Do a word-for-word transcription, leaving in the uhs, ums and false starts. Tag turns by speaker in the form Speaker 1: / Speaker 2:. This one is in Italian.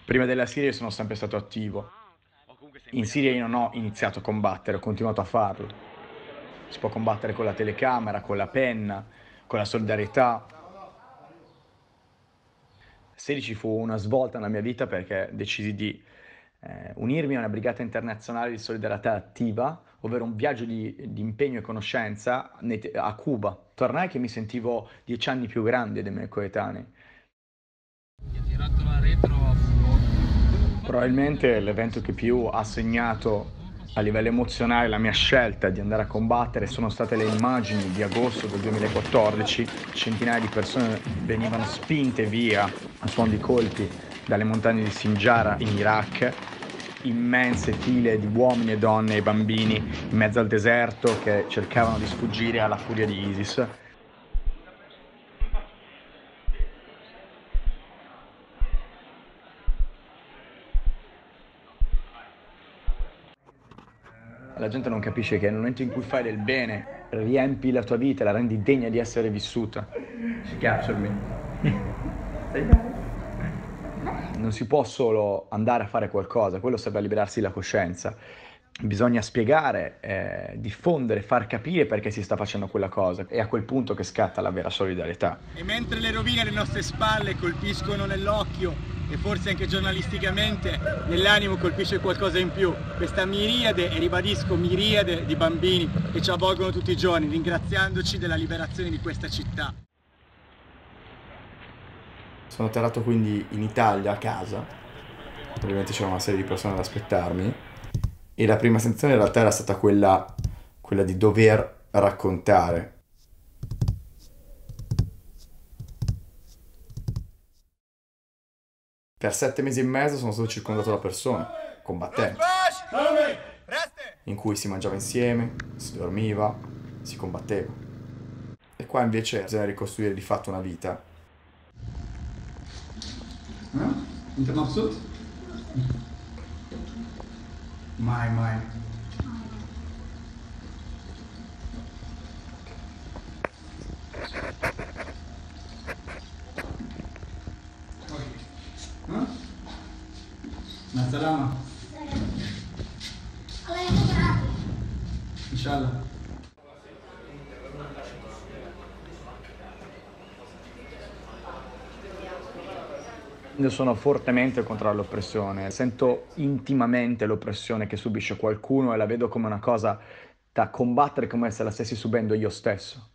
Speaker 1: Prima della Siria sono sempre stato attivo. In Siria io non ho iniziato a combattere, ho continuato a farlo. Si può combattere con la telecamera, con la penna, con la solidarietà. sedici fu una svolta nella mia vita perché decisi di eh, unirmi a una brigata internazionale di solidarietà attiva, ovvero un viaggio di, di impegno e conoscenza nei te- a Cuba. Tornai che mi sentivo dieci anni più grande dei miei coetanei.
Speaker 2: Mi ha tirato la retro a fuoco.
Speaker 1: Probabilmente l'evento che più ha segnato a livello emozionale la mia scelta di andare a combattere sono state le immagini di agosto del duemilaquattordici. Centinaia di persone venivano spinte via a suon di colpi dalle montagne di Sinjar in Iraq, immense file di uomini e donne e bambini in mezzo al deserto che cercavano di sfuggire alla furia di ISIS. La gente non capisce che nel momento in cui fai del bene, riempi la tua vita, la rendi degna di essere vissuta. She captured me. Non si può solo andare a fare qualcosa, quello serve a liberarsi la coscienza. Bisogna spiegare, eh, diffondere, far capire perché si sta facendo quella cosa. È a quel punto che scatta la vera solidarietà.
Speaker 3: E mentre le rovine alle nostre spalle colpiscono nell'occhio e forse anche giornalisticamente, nell'animo colpisce qualcosa in più. Questa miriade, e ribadisco miriade, di bambini che ci avvolgono tutti i giorni, ringraziandoci della liberazione di questa città.
Speaker 4: Sono atterrato quindi in Italia, a casa. Ovviamente c'era una serie di persone ad aspettarmi. E la prima sensazione in realtà era stata quella, quella di dover raccontare. Per sette mesi e mezzo sono stato circondato da persone, combattenti, in cui si mangiava insieme, si dormiva, si combatteva. E qua invece bisogna ricostruire di fatto una vita.
Speaker 5: انت مبسوط؟ معي معي ها؟ مع السلامة إن شاء الله.
Speaker 1: Io sono fortemente contro l'oppressione, sento intimamente l'oppressione che subisce qualcuno e la vedo come una cosa da combattere come se la stessi subendo io stesso.